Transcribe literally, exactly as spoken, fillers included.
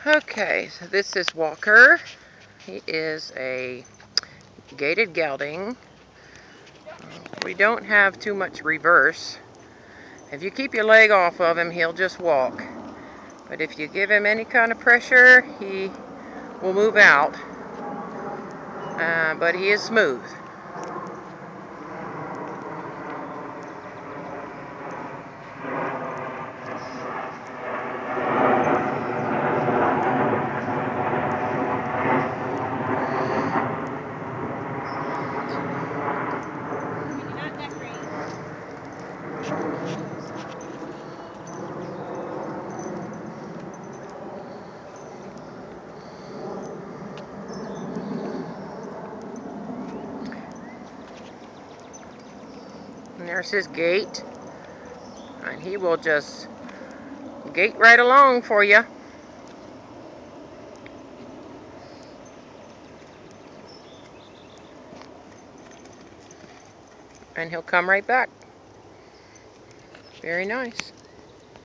Okay, so this is Walker. He is a gaited gelding. We don't have too much reverse. If you keep your leg off of him, he'll just walk. But if you give him any kind of pressure, he will move out. Uh, but he is smooth. And there's his gait. And he will just gait right along for you. And he'll come right back. Very nice.